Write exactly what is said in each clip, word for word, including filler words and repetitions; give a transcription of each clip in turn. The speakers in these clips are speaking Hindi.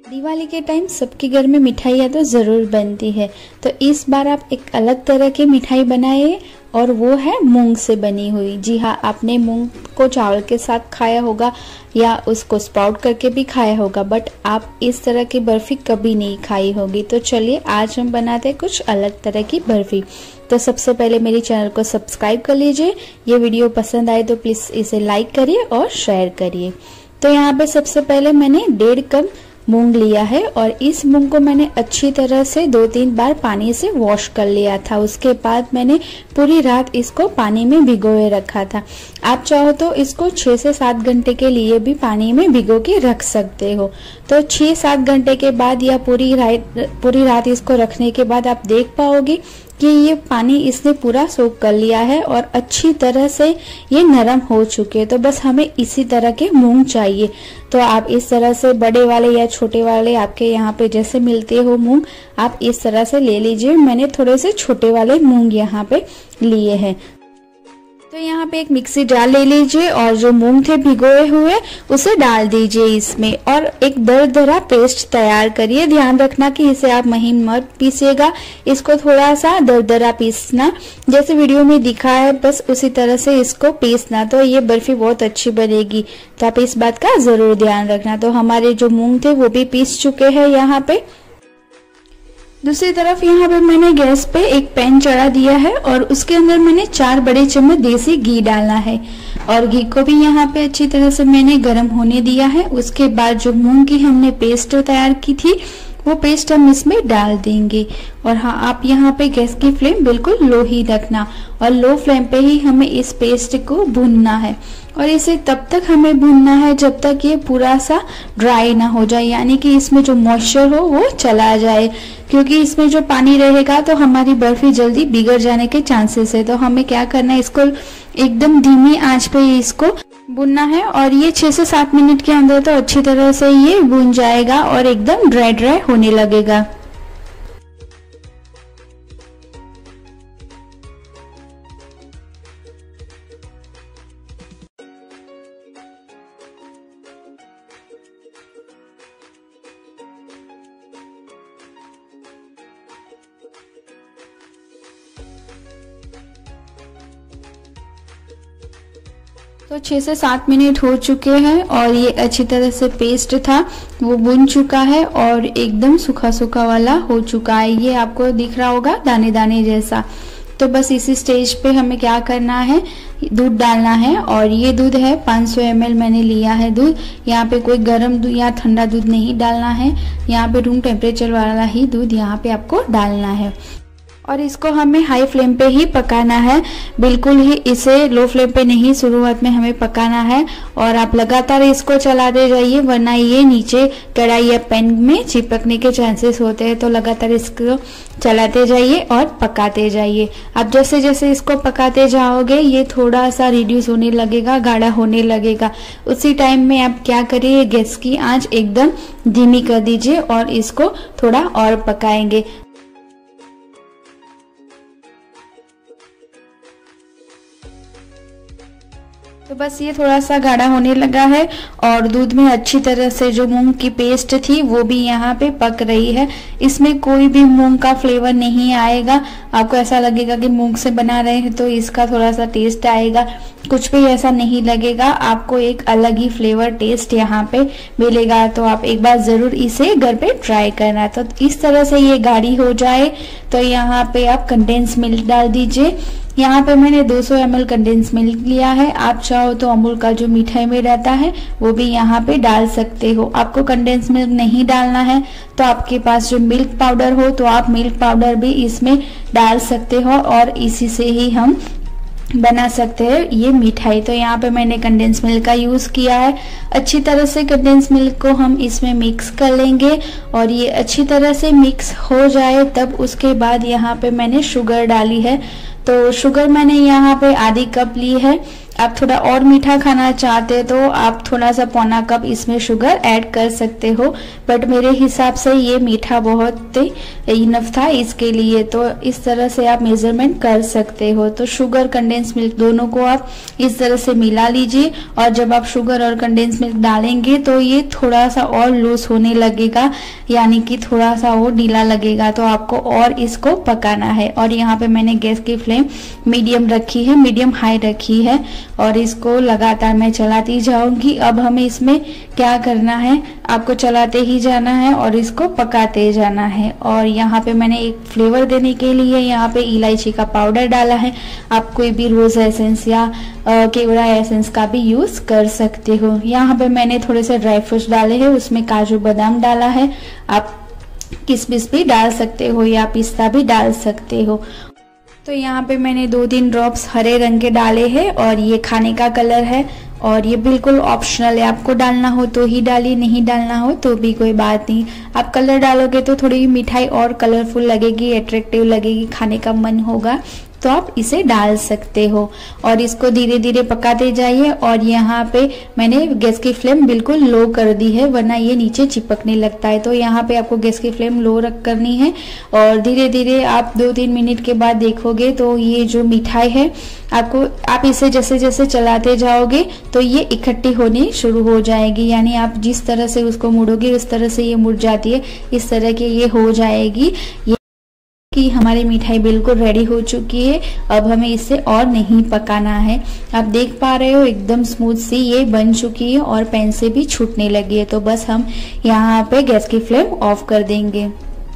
दिवाली के टाइम सबके घर में मिठाइयाँ तो ज़रूर बनती है, तो इस बार आप एक अलग तरह की मिठाई बनाइए और वो है मूंग से बनी हुई। जी हाँ, आपने मूंग को चावल के साथ खाया होगा या उसको स्प्राउट करके भी खाया होगा, बट आप इस तरह की बर्फ़ी कभी नहीं खाई होगी। तो चलिए आज हम बनाते हैं कुछ अलग तरह की बर्फ़ी। तो सबसे पहले मेरे चैनल को सब्सक्राइब कर लीजिए। ये वीडियो पसंद आए तो प्लीज़ इसे लाइक करिए और शेयर करिए। तो यहाँ पे सबसे पहले मैंने डेढ़ कप मूंग लिया है और इस मूंग को मैंने अच्छी तरह से दो तीन बार पानी से वॉश कर लिया था। उसके बाद मैंने पूरी रात इसको पानी में भिगोए रखा था। आप चाहो तो इसको छः से सात घंटे के लिए भी पानी में भिगो के रख सकते हो। तो छः सात घंटे के बाद या पूरी रात पूरी रात इसको रखने के बाद आप देख पाओगे कि ये पानी इसने पूरा सोख कर लिया है और अच्छी तरह से ये नरम हो चुके हैं। तो बस हमें इसी तरह के मूंग चाहिए। तो आप इस तरह से बड़े वाले या छोटे वाले आपके यहाँ पे जैसे मिलते हो मूंग, आप इस तरह से ले लीजिए। मैंने थोड़े से छोटे वाले मूंग यहाँ पे लिए हैं। तो यहाँ पे एक मिक्सी जार ले लीजिए और जो मूंग थे भिगोए हुए उसे डाल दीजिए इसमें और एक दरदरा पेस्ट तैयार करिए। ध्यान रखना कि इसे आप महीन मत पीसिएगा, इसको थोड़ा सा दरदरा पीसना, जैसे वीडियो में दिखा है बस उसी तरह से इसको पीसना। तो ये बर्फी बहुत अच्छी बनेगी, तो आप इस बात का जरूर ध्यान रखना। तो हमारे जो मूंग थे वो भी पीस चुके हैं यहाँ पे। दूसरी तरफ यहाँ पे मैंने गैस पे एक पैन चढ़ा दिया है और उसके अंदर मैंने चार बड़े चम्मच देसी घी डालना है और घी को भी यहाँ पे अच्छी तरह से मैंने गर्म होने दिया है। उसके बाद जो मूंग की हमने पेस्ट तैयार की थी वो पेस्ट हम इसमें डाल देंगे। और हाँ, आप यहाँ पे गैस की फ्लेम बिल्कुल लो ही रखना और लो फ्लेम पे ही हमें इस पेस्ट को भूनना है और इसे तब तक हमें भूनना है जब तक ये पूरा सा ड्राई ना हो जाए, यानी कि इसमें जो मॉइस्चर हो वो चला जाए, क्योंकि इसमें जो पानी रहेगा तो हमारी बर्फी जल्दी बिगड़ जाने के चांसेस है। तो हमें क्या करना है, इसको एकदम धीमी आंच पे इसको भूनना है और ये छह से सात मिनट के अंदर तो अच्छी तरह से ये भून जाएगा और एकदम ड्राई ड्राई होने लगेगा। तो छः से सात मिनट हो चुके हैं और ये अच्छी तरह से पेस्ट था वो भुन चुका है और एकदम सूखा सूखा वाला हो चुका है। ये आपको दिख रहा होगा दाने दाने जैसा। तो बस इसी स्टेज पे हमें क्या करना है, दूध डालना है और ये दूध है पाँच सौ एम एल मैंने लिया है दूध। यहाँ पे कोई गर्म दूध या ठंडा दूध नहीं डालना है, यहाँ पे रूम टेम्परेचर वाला ही दूध यहाँ पे आपको डालना है और इसको हमें हाई फ्लेम पे ही पकाना है, बिल्कुल ही इसे लो फ्लेम पे नहीं शुरुआत में हमें पकाना है। और आप लगातार इसको चलाते जाइए वरना ये नीचे कढ़ाई या पैन में चिपकने के चांसेस होते हैं। तो लगातार इसको चलाते जाइए और पकाते जाइए। आप जैसे जैसे इसको पकाते जाओगे ये थोड़ा सा रिड्यूस होने लगेगा, गाढ़ा होने लगेगा। उसी टाइम में आप क्या करिए, गैस की आंच एकदम धीमी कर दीजिए और इसको थोड़ा और पकाएंगे। तो बस ये थोड़ा सा गाढ़ा होने लगा है और दूध में अच्छी तरह से जो मूंग की पेस्ट थी वो भी यहाँ पे पक रही है। इसमें कोई भी मूंग का फ्लेवर नहीं आएगा, आपको ऐसा लगेगा कि मूंग से बना रहे हैं तो इसका थोड़ा सा टेस्ट आएगा, कुछ भी ऐसा नहीं लगेगा। आपको एक अलग ही फ्लेवर टेस्ट यहाँ पे मिलेगा। तो आप एक बार जरूर इसे घर पे ट्राई करना। तो इस तरह से ये गाढ़ी हो जाए तो यहाँ पे आप कंडेंस मिल्क डाल दीजिए। यहाँ पे मैंने दो सौ एम एल कंडेंस मिल्क लिया है। आप चाहो तो अमूल का जो मिठाई में रहता है वो भी यहाँ पे डाल सकते हो। आपको कंडेंस मिल्क नहीं डालना है तो आपके पास जो मिल्क पाउडर हो तो आप मिल्क पाउडर भी इसमें डाल सकते हो और इसी से ही हम बना सकते हैं ये मिठाई। तो यहाँ पे मैंने कंडेंस मिल्क का यूज किया है। अच्छी तरह से कंडेंस मिल्क को हम इसमें मिक्स कर लेंगे और ये अच्छी तरह से मिक्स हो जाए तब उसके बाद यहाँ पे मैंने शुगर डाली है। तो शुगर मैंने यहाँ पे आधी कप ली है आप थोड़ा और मीठा खाना चाहते हैं तो आप थोड़ा सा पौना कप इसमें शुगर ऐड कर सकते हो, बट मेरे हिसाब से ये मीठा बहुत इनफ था इसके लिए, तो इस तरह से आप मेजरमेंट कर सकते हो। तो शुगर कंडेंस मिल्क दोनों को आप इस तरह से मिला लीजिए, और जब आप शुगर और कंडेंस मिल्क डालेंगे तो ये थोड़ा सा और लूज होने लगेगा, यानी कि थोड़ा सा वो ढीला लगेगा, तो आपको और इसको पकाना है। और यहाँ पे मैंने गैस की फ्लेम मीडियम रखी है, मीडियम हाई रखी है, और इसको लगातार मैं चलाती जाऊंगी। अब हमें इसमें क्या करना है, आपको चलाते ही जाना है और इसको पकाते जाना है। और यहाँ पे मैंने एक फ्लेवर देने के लिए यहाँ पे इलायची का पाउडर डाला है। आप कोई भी रोज एसेंस या केवड़ा एसेंस का भी यूज कर सकते हो। यहाँ पे मैंने थोड़े से ड्राई फ्रूट्स डाले हैं, उसमें काजू बादाम डाला है, आप किशमिश भी डाल सकते हो या पिस्ता भी डाल सकते हो। तो यहाँ पे मैंने दो तीन ड्रॉप्स हरे रंग के डाले हैं, और ये खाने का कलर है, और ये बिल्कुल ऑप्शनल है, आपको डालना हो तो ही डालिए, नहीं डालना हो तो भी कोई बात नहीं। आप कलर डालोगे तो थोड़ी मिठाई और कलरफुल लगेगी, अट्रैक्टिव लगेगी, खाने का मन होगा, तो आप इसे डाल सकते हो। और इसको धीरे धीरे पकाते जाइए। और यहाँ पे मैंने गैस की फ्लेम बिल्कुल लो कर दी है, वरना ये नीचे चिपकने लगता है। तो यहाँ पे आपको गैस की फ्लेम लो रख करनी है, और धीरे धीरे आप दो तीन मिनट के बाद देखोगे तो ये जो मिठाई है आपको, आप इसे जैसे जैसे चलाते जाओगे तो ये इकट्ठी होनी शुरू हो जाएगी, यानी आप जिस तरह से उसको मुड़ोगे उस तरह से ये मुड़ जाती है, इस तरह की ये हो जाएगी। ये कि हमारी मिठाई बिल्कुल रेडी हो चुकी है। अब हमें इसे और नहीं पकाना है। आप देख पा रहे हो एकदम स्मूथ सी ये बन चुकी है और पैन से भी छूटने लगी है। तो बस हम यहाँ पे गैस की फ्लेम ऑफ कर देंगे।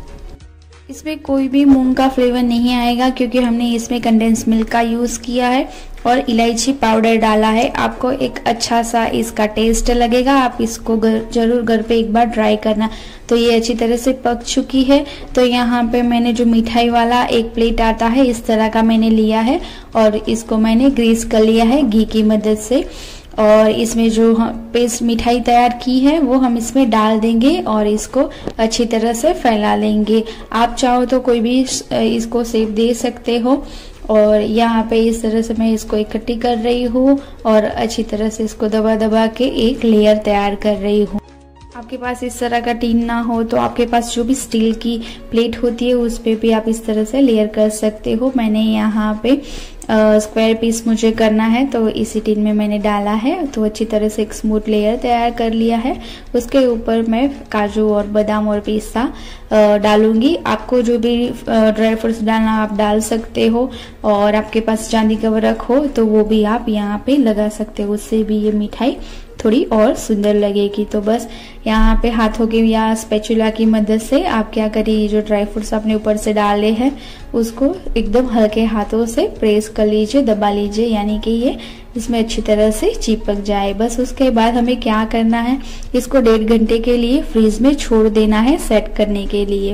इसमें कोई भी मूंग का फ्लेवर नहीं आएगा, क्योंकि हमने इसमें कंडेंस मिल्क का यूज किया है और इलायची पाउडर डाला है। आपको एक अच्छा सा इसका टेस्ट लगेगा। आप इसको घर, जरूर घर पे एक बार ट्राई करना। तो ये अच्छी तरह से पक चुकी है। तो यहाँ पे मैंने जो मिठाई वाला एक प्लेट आता है इस तरह का मैंने लिया है, और इसको मैंने ग्रीस कर लिया है घी की मदद से। और इसमें जो पेस्ट मिठाई तैयार की है वो हम इसमें डाल देंगे और इसको अच्छी तरह से फैला लेंगे। आप चाहो तो कोई भी इसको शेप दे सकते हो। और यहाँ पे इस तरह से मैं इसको इकट्ठी कर रही हूँ और अच्छी तरह से इसको दबा दबा के एक लेयर तैयार कर रही हूँ। आपके पास इस तरह का टीन ना हो तो आपके पास जो भी स्टील की प्लेट होती है उस पे भी आप इस तरह से लेयर कर सकते हो। मैंने यहाँ पे स्क्वायर पीस मुझे करना है तो इसी टीन में मैंने डाला है। तो अच्छी तरह से एक स्मूथ लेयर तैयार कर लिया है। उसके ऊपर मैं काजू और बादाम और पिस्ता डालूंगी। आपको जो भी ड्राई फ्रूट्स डालना आप डाल सकते हो, और आपके पास चांदी का वर्क हो तो वो भी आप यहाँ पे लगा सकते हो, उससे भी ये मिठाई थोड़ी और सुंदर लगेगी। तो बस यहाँ पे हाथों के या स्पैचुला की मदद से आप क्या करिए, ये जो ड्राई फ्रूट्स आपने ऊपर से डाले हैं उसको एकदम हल्के हाथों से प्रेस कर लीजिए, दबा लीजिए, यानी कि ये इसमें अच्छी तरह से चिपक जाए। बस उसके बाद हमें क्या करना है, इसको डेढ़ घंटे के लिए फ्रीज में छोड़ देना है सेट करने के लिए।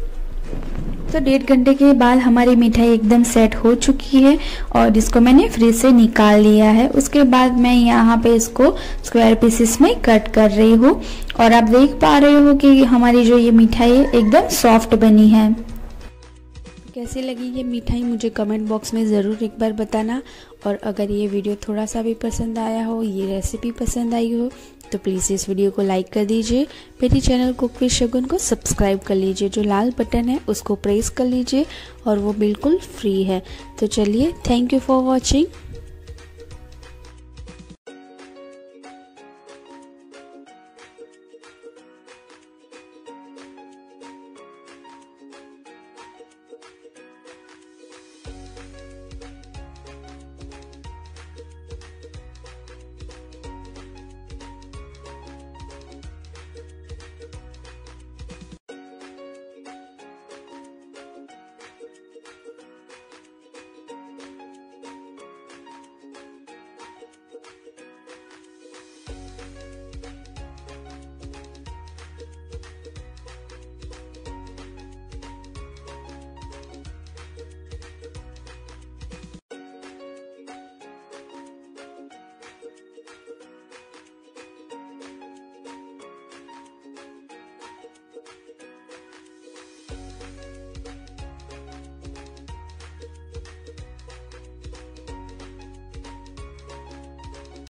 तो डेढ़ घंटे के बाद हमारी मिठाई एकदम सेट हो चुकी है और इसको मैंने फ्रिज से निकाल लिया है। उसके बाद मैं यहाँ पे इसको स्क्वायर पीसेस में कट कर रही हूँ और आप देख पा रहे हो कि हमारी जो ये मिठाई है एकदम सॉफ्ट बनी है। कैसी लगी ये मिठाई मुझे कमेंट बॉक्स में ज़रूर एक बार बताना। और अगर ये वीडियो थोड़ा सा भी पसंद आया हो, ये रेसिपी पसंद आई हो, तो प्लीज़ इस वीडियो को लाइक कर दीजिए। मेरे चैनल कुक विद शगुन को सब्सक्राइब कर लीजिए। जो लाल बटन है उसको प्रेस कर लीजिए और वो बिल्कुल फ्री है। तो चलिए, थैंक यू फॉर वॉचिंग।